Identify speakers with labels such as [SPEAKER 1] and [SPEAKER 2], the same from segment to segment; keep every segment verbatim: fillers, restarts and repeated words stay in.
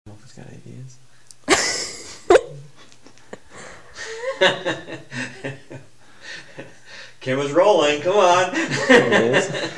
[SPEAKER 1] Wolf's got ideas. Camera's rolling, come on.
[SPEAKER 2] It is.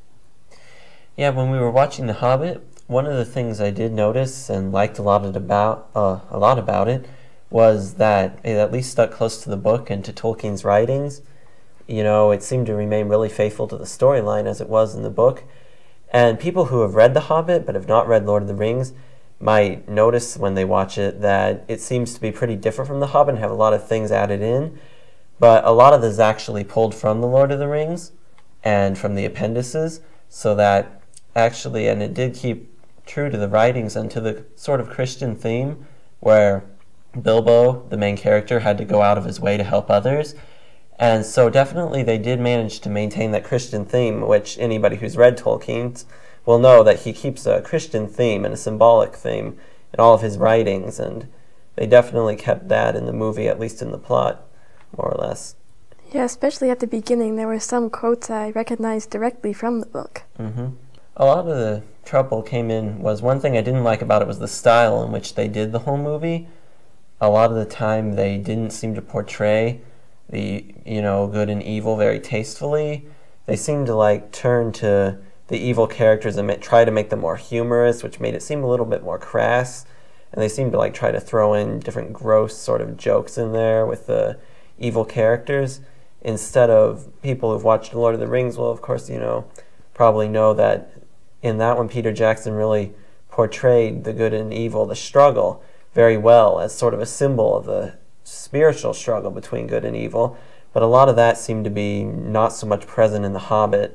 [SPEAKER 2] Yeah, when we were watching The Hobbit, one of the things I did notice and liked a lot about uh, a lot about it was that it at least stuck close to the book and to Tolkien's writings. You know, it seemed to remain really faithful to the storyline as it was in the book. And people who have read The Hobbit but have not read Lord of the Rings might notice when they watch it that it seems to be pretty different from The Hobbit and have a lot of things added in. But a lot of this is actually pulled from The Lord of the Rings and from the appendices, so that actually, and it did keep true to the writings and to the sort of Christian theme where Bilbo, the main character, had to go out of his way to help others. And so definitely they did manage to maintain that Christian theme, which anybody who's read Tolkien will know that he keeps a Christian theme and a symbolic theme in all of his writings, and they definitely kept that in the movie, at least in the plot, more or less.
[SPEAKER 3] Yeah, especially at the beginning, there were some quotes I recognized directly from the book.
[SPEAKER 2] Mm-hmm. A lot of the trouble came in was one thing I didn't like about it was the style in which they did the whole movie. A lot of the time they didn't seem to portray the, you know, good and evil very tastefully. They seemed to like turn to the evil characters and ma- try to make them more humorous, which made it seem a little bit more crass. And they seemed to like try to throw in different gross sort of jokes in there with the evil characters, instead of people who've watched Lord of the Rings will, of course, you know, probably know that in that one Peter Jackson really portrayed the good and evil, the struggle, very well as sort of a symbol of the spiritual struggle between good and evil. But a lot of that seemed to be not so much present in The Hobbit,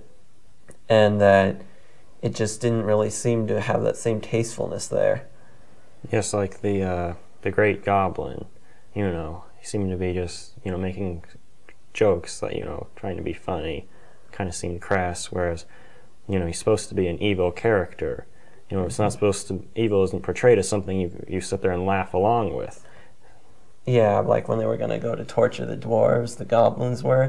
[SPEAKER 2] and that it just didn't really seem to have that same tastefulness there.
[SPEAKER 4] Yes, like the uh, the Great Goblin, you know, he seemed to be just, you know, making jokes, that, you know, trying to be funny, kind of seemed crass, whereas, you know, he's supposed to be an evil character. You know, it's not supposed to, evil isn't portrayed as something you, you sit there and laugh along with.
[SPEAKER 2] Yeah, like when they were going to go to torture the dwarves, the goblins were,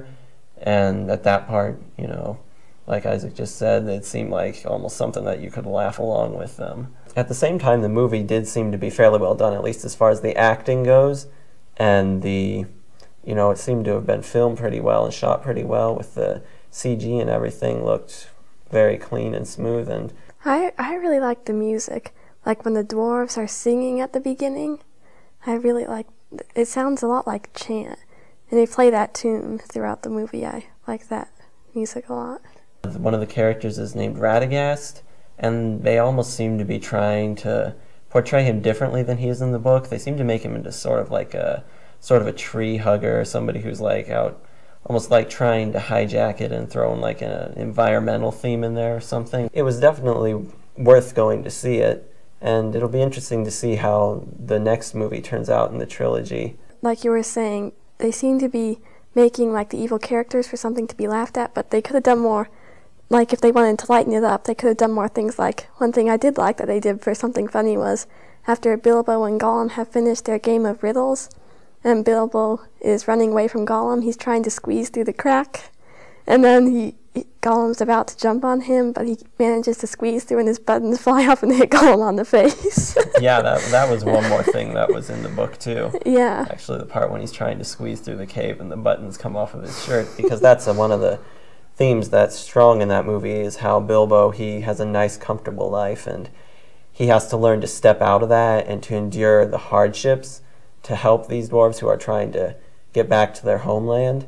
[SPEAKER 2] and at that part, you know, like Isaac just said, it seemed like almost something that you could laugh along with them. At the same time, the movie did seem to be fairly well done, at least as far as the acting goes, and the, you know, it seemed to have been filmed pretty well and shot pretty well with the C G, and everything looked very clean and smooth. And
[SPEAKER 3] I, I really like the music. Like when the dwarves are singing at the beginning, I really like, it sounds a lot like chant. And they play that tune throughout the movie. I like that music a lot.
[SPEAKER 2] One of the characters is named Radagast, and they almost seem to be trying to portray him differently than he is in the book. They seem to make him into sort of like a sort of a tree hugger, somebody who's like out, almost like trying to hijack it and throw in like an environmental theme in there or something. It was definitely worth going to see it, and it'll be interesting to see how the next movie turns out in the trilogy.
[SPEAKER 3] Like you were saying, they seem to be making like the evil characters for something to be laughed at, but they could have done more. Like if they wanted to lighten it up, they could have done more things. Like one thing I did like that they did for something funny was after Bilbo and Gollum have finished their game of riddles, and Bilbo is running away from Gollum, he's trying to squeeze through the crack, and then he, he Gollum's about to jump on him, but he manages to squeeze through and his buttons fly off and hit Gollum on the face.
[SPEAKER 2] Yeah, that that was one more thing that was in the book too.
[SPEAKER 3] Yeah.
[SPEAKER 2] Actually, the part when he's trying to squeeze through the cave and the buttons come off of his shirt, because that's a, one of the themes that's strong in that movie is how Bilbo, he has a nice, comfortable life, and he has to learn to step out of that and to endure the hardships to help these dwarves who are trying to get back to their homeland.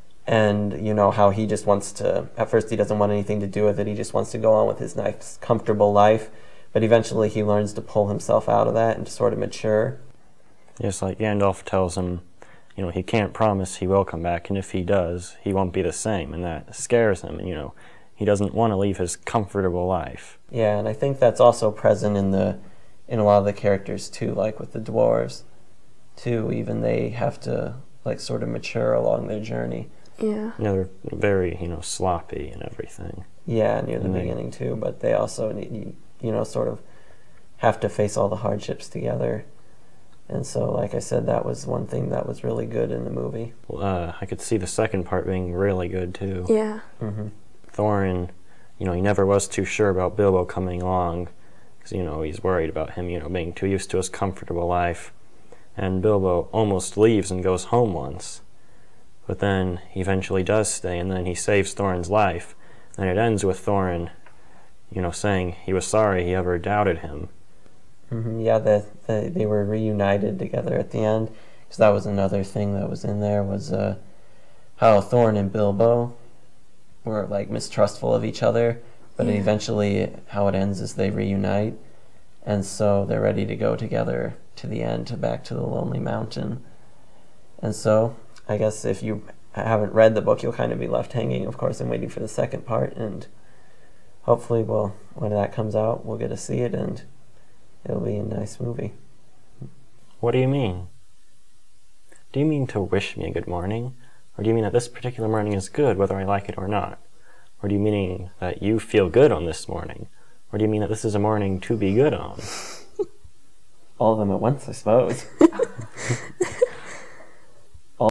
[SPEAKER 2] And, you know, how he just wants to, at first he doesn't want anything to do with it, he just wants to go on with his nice, comfortable life, but eventually he learns to pull himself out of that and to sort of mature.
[SPEAKER 4] Yes, like Gandalf tells him, you know, he can't promise he will come back, and if he does, he won't be the same, and that scares him, and, you know, he doesn't want to leave his comfortable life.
[SPEAKER 2] Yeah, and I think that's also present in the in a lot of the characters too, like with the dwarves too. Even they have to like sort of mature along their journey.
[SPEAKER 3] Yeah.
[SPEAKER 4] You know, they're very, you know, sloppy and everything.
[SPEAKER 2] Yeah, near the
[SPEAKER 4] and
[SPEAKER 2] beginning
[SPEAKER 4] they,
[SPEAKER 2] too, but they also need, you know, sort of have to face all the hardships together. And so, like I said, that was one thing that was really good in the movie.
[SPEAKER 4] Well, uh, I could see the second part being really good too.
[SPEAKER 3] Yeah.
[SPEAKER 2] Mm-hmm.
[SPEAKER 4] Thorin, you know, he never was too sure about Bilbo coming along, because, you know, he's worried about him, you know, being too used to his comfortable life. And Bilbo almost leaves and goes home once. But then he eventually does stay, and then he saves Thorin's life. And it ends with Thorin, you know, saying he was sorry he ever doubted him.
[SPEAKER 2] Mm-hmm, yeah, the, the, they were reunited together at the end, because that was another thing that was in there, was uh, how Thorin and Bilbo were, like, mistrustful of each other, but
[SPEAKER 3] Yeah.
[SPEAKER 2] eventually how it ends is they reunite, and so they're ready to go together to the end, to back to the Lonely Mountain. And so, I guess if you haven't read the book, you'll kind of be left hanging, of course, and waiting for the second part, and hopefully, well, when that comes out, we'll get to see it, and it'll be a nice movie.
[SPEAKER 4] What do you mean? Do you mean to wish me a good morning? Or do you mean that this particular morning is good whether I like it or not? Or do you mean that you feel good on this morning? Or do you mean that this is a morning to be good on?
[SPEAKER 2] All of them at once, I suppose.